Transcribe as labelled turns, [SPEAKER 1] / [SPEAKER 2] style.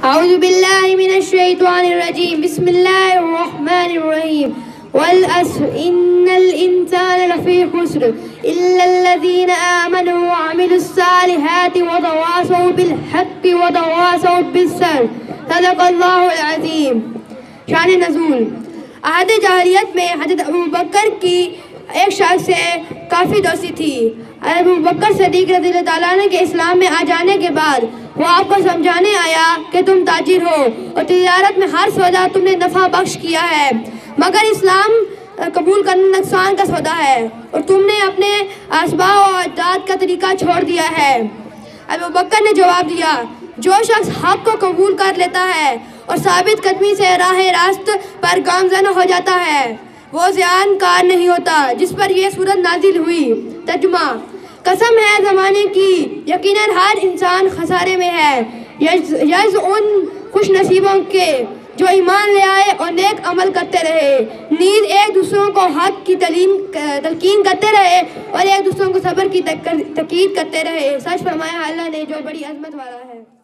[SPEAKER 1] اعوذ باللہ من الشیطان الرجیم بسم اللہ الرحمن الرحیم والعصر ان الانسان لفی خسر الا الذین آمنوا وعملوا الصالحات وتواصوا بالحق وتواصوا بالصبر صدق اللہ العظیم۔ شان نزول۔ عہد جاہلیت میں حضرت ابوبکر کی ایک شخص سے کافی دوستی تھی۔ ابوبکر صدیق رضی اللہ تعالیٰ عنہ کے اسلام میں آ جانے کے بعد وہ آپ کو سمجھانے آیا کہ تم تاجر ہو اور تجارت میں ہر سودا تم نے نفع بخش کیا ہے، مگر اسلام قبول کرنا نقصان کا سودا ہے اور تم نے اپنے اسباب و اجداد کا طریقہ چھوڑ دیا ہے۔ ابوبکر نے جواب دیا، جو شخص حق کو قبول کر لیتا ہے اور ثابت قدمی سے راہ راست پر گامزن ہو جاتا ہے وہ زیان کار نہیں ہوتا، جس پر یہ سورت نازل ہوئی۔ ترجمہ: قسم ہے زمانے کی، یقیناً ہر انسان خسارے میں ہے، یز ان خوش نصیبوں کے جو ایمان لے آئے اور نیک عمل کرتے رہے، نیز ایک دوسروں کو حق کی تلقین کرتے رہے اور ایک دوسروں کو صبر کی تاکید کرتے رہے۔ سچ فرمایا اللہ نے جو بڑی عظمت والا ہے۔